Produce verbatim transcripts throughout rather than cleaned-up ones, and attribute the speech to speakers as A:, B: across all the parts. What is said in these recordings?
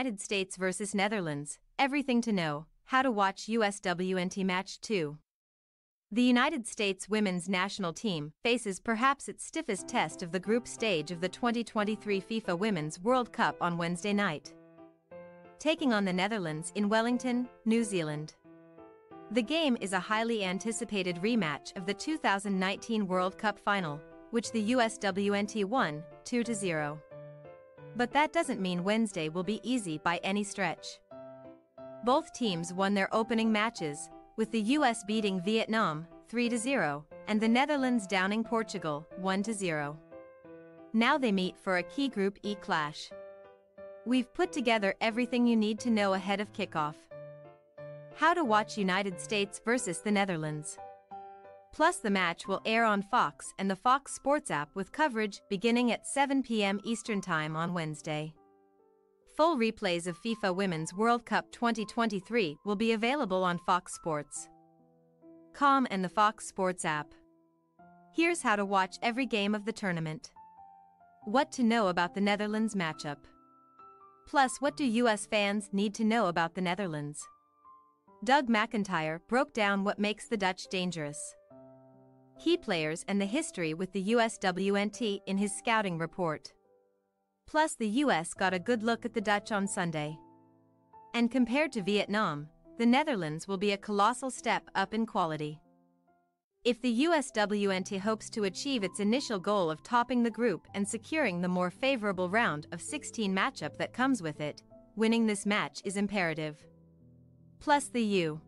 A: United States versus Netherlands, everything to know, how to watch U S W N T Match two. The United States women's national team faces perhaps its stiffest test of the group stage of the twenty twenty-three FIFA Women's World Cup on Wednesday night, taking on the Netherlands in Wellington, New Zealand. The game is a highly anticipated rematch of the two thousand nineteen World Cup final, which the U S W N T won two to zero. But that doesn't mean Wednesday will be easy by any stretch. Both teams won their opening matches, with the U S beating Vietnam three to zero and the Netherlands downing Portugal one to zero. Now they meet for a key Group E clash. We've put together everything you need to know ahead of kickoff. How to watch United States versus the Netherlands. Plus, the match will air on Fox and the Fox Sports app with coverage beginning at seven p m Eastern Time on Wednesday. Full replays of FIFA Women's World Cup twenty twenty-three will be available on Fox Sports dot com and the Fox Sports app. Here's how to watch every game of the tournament. What to know about the Netherlands matchup. Plus, what do U S fans need to know about the Netherlands? Doug McIntyre broke down what makes the Dutch dangerous, key players and the history with the U S W N T in his scouting report. Plus, the U S got a good look at the Dutch on Sunday. And compared to Vietnam, the Netherlands will be a colossal step up in quality. If the U S W N T hopes to achieve its initial goal of topping the group and securing the more favorable round of sixteen matchup that comes with it, winning this match is imperative. Plus, the U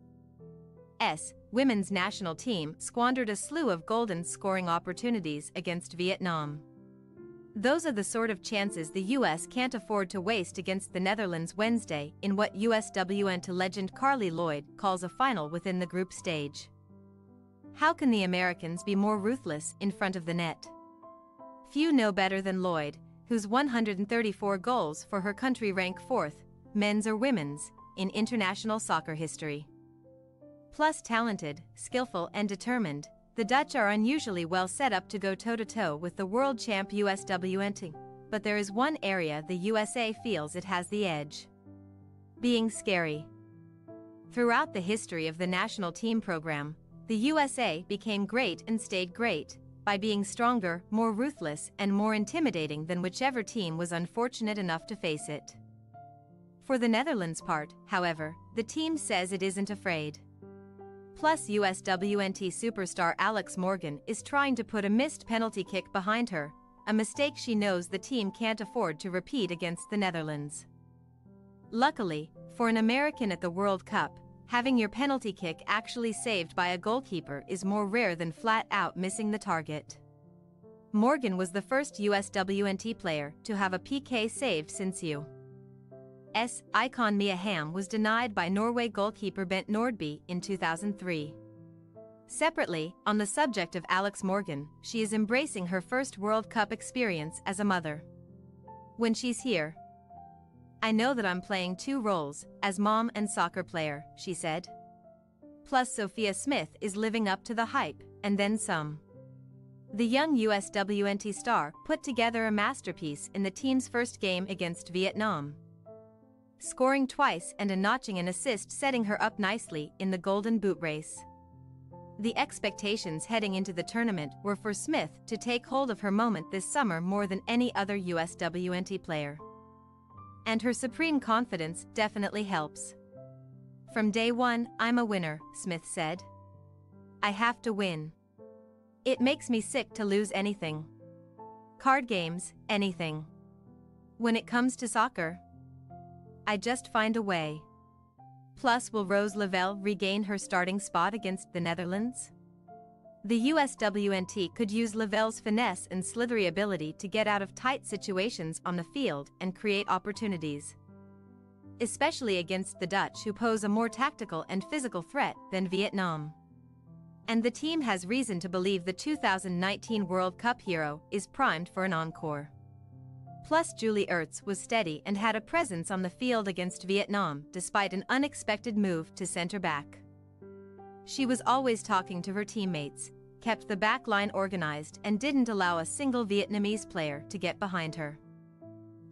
A: S women's national team squandered a slew of golden scoring opportunities against Vietnam. Those are the sort of chances the U S can't afford to waste against the Netherlands Wednesday in what U S W N T legend Carly Lloyd calls a final within the group stage. How can the Americans be more ruthless in front of the net? Few know better than Lloyd, whose one hundred thirty-four goals for her country rank fourth, men's or women's, in international soccer history. Plus, talented, skillful and determined, the Dutch are unusually well set up to go toe-to-toe with the world champ U S W N T, but there is one area the U S A feels it has the edge: being scary. Throughout the history of the national team program, the U S A became great and stayed great by being stronger, more ruthless and more intimidating than whichever team was unfortunate enough to face it. For the Netherlands' part, however, the team says it isn't afraid. Plus, U S W N T superstar Alex Morgan is trying to put a missed penalty kick behind her, a mistake she knows the team can't afford to repeat against the Netherlands. Luckily, for an American at the World Cup, having your penalty kick actually saved by a goalkeeper is more rare than flat-out missing the target. Morgan was the first U S W N T player to have a P K saved since U S icon Mia Hamm was denied by Norway goalkeeper Bent Nordby in two thousand three. Separately, on the subject of Alex Morgan, she is embracing her first World Cup experience as a mother. When she's here, I know that I'm playing two roles, as mom and soccer player, she said. Plus, Sophia Smith is living up to the hype, and then some. The young U S W N T star put together a masterpiece in the team's first game against Vietnam, scoring twice and a notching an assist, setting her up nicely in the Golden Boot race. The expectations heading into the tournament were for Smith to take hold of her moment this summer more than any other U S W N T player. And her supreme confidence definitely helps. From day one, I'm a winner, Smith said. I have to win. It makes me sick to lose anything. Card games, anything. When it comes to soccer, I just find a way. Plus, will Rose Lavelle regain her starting spot against the Netherlands? The U S W N T could use Lavelle's finesse and slithery ability to get out of tight situations on the field and create opportunities, especially against the Dutch, who pose a more tactical and physical threat than Vietnam. And the team has reason to believe the two thousand nineteen World Cup hero is primed for an encore. Plus, Julie Ertz was steady and had a presence on the field against Vietnam despite an unexpected move to center back. She was always talking to her teammates, kept the back line organized and didn't allow a single Vietnamese player to get behind her.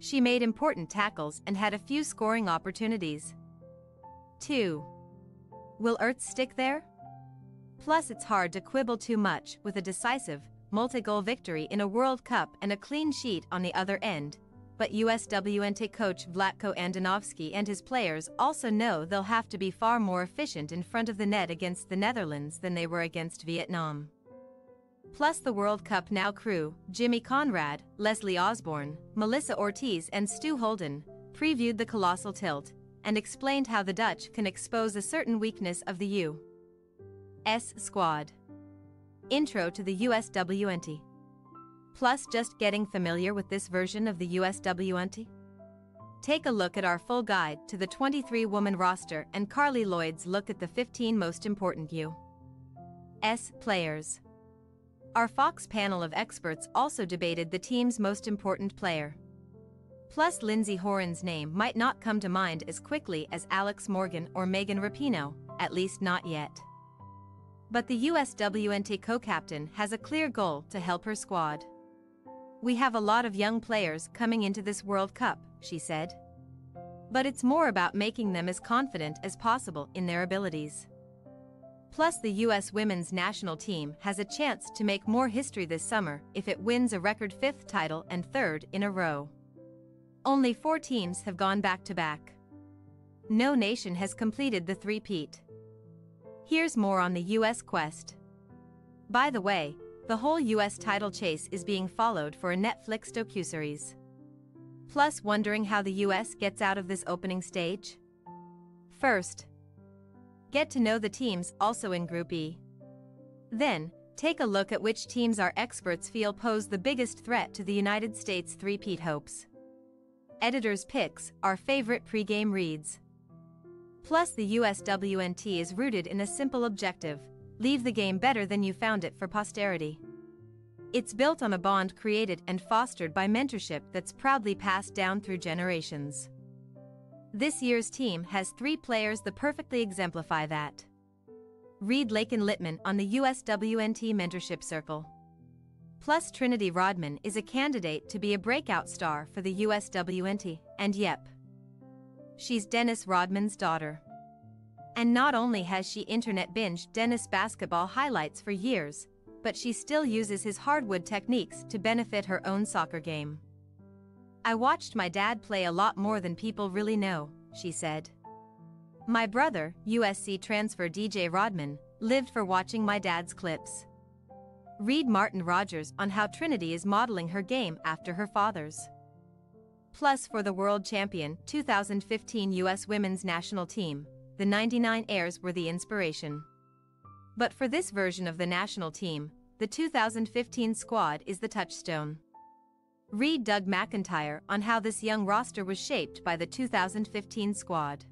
A: She made important tackles and had a few scoring opportunities. two. Will Earth stick there? Plus, it's hard to quibble too much with a decisive, multi-goal victory in a World Cup and a clean sheet on the other end, but U S W N T coach Vlatko Andonovski and his players also know they'll have to be far more efficient in front of the net against the Netherlands than they were against Vietnam. Plus, the World Cup Now crew, Jimmy Conrad, Leslie Osborne, Melissa Ortiz and Stu Holden, previewed the colossal tilt and explained how the Dutch can expose a certain weakness of the U S squad. Intro to the U S W N T. Plus, just getting familiar with this version of the U S W N T? Take a look at our full guide to the twenty-three woman roster and Carly Lloyd's look at the fifteen most important U S players. Our Fox panel of experts also debated the team's most important player. Plus, Lindsay Horan's name might not come to mind as quickly as Alex Morgan or Megan Rapinoe, at least not yet. But the U S W N T co-captain has a clear goal to help her squad. We have a lot of young players coming into this World Cup, she said. But it's more about making them as confident as possible in their abilities. Plus, the U S women's national team has a chance to make more history this summer if it wins a record fifth title and third in a row. Only four teams have gone back-to-back. No nation has completed the three-peat. Here's more on the U S quest. By the way, the whole U S title chase is being followed for a Netflix docuseries. Plus, wondering how the U S gets out of this opening stage? First, get to know the teams also in Group E. Then, take a look at which teams our experts feel pose the biggest threat to the United States three-peat hopes. Editors' picks, our favorite pre-game reads. Plus, the U S W N T is rooted in a simple objective: leave the game better than you found it for posterity. It's built on a bond created and fostered by mentorship that's proudly passed down through generations. This year's team has three players that perfectly exemplify that. Read Lakin-Littman on the U S W N T Mentorship Circle. Plus, Trinity Rodman is a candidate to be a breakout star for the U S W N T, and yep, she's Dennis Rodman's daughter. And not only has she internet binged Dennis basketball highlights for years, but she still uses his hardwood techniques to benefit her own soccer game. I watched my dad play a lot more than people really know, she said. My brother, U S C transfer D J Rodman, lived for watching my dad's clips. Read Martin Rogers on how Trinity is modeling her game after her father's. Plus, for the world champion two thousand fifteen U S women's national team, the ninety-nine Airs were the inspiration. But for this version of the national team, the two thousand fifteen squad is the touchstone. Read Doug McIntyre on how this young roster was shaped by the two thousand fifteen squad.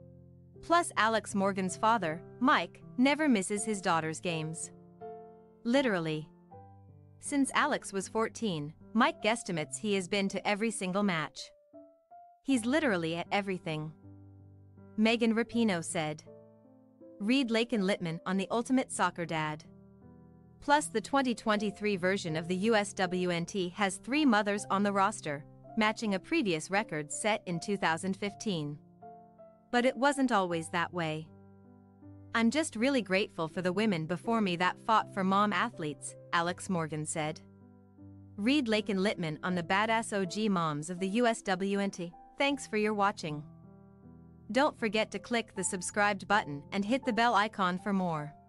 A: Plus, Alex Morgan's father, Mike, never misses his daughter's games. Literally. Since Alex was fourteen, Mike guesstimates he has been to every single match. He's literally at everything. Megan Rapinoe said. Read Lakin-Littman on the Ultimate Soccer Dad. Plus, the twenty twenty-three version of the U S W N T has three mothers on the roster, matching a previous record set in two thousand fifteen. But it wasn't always that way. I'm just really grateful for the women before me that fought for mom athletes, Alex Morgan said. Read Lakin-Littman on the badass O G moms of the U S W N T. Thanks for your watching. Don't forget to click the subscribed button and hit the bell icon for more.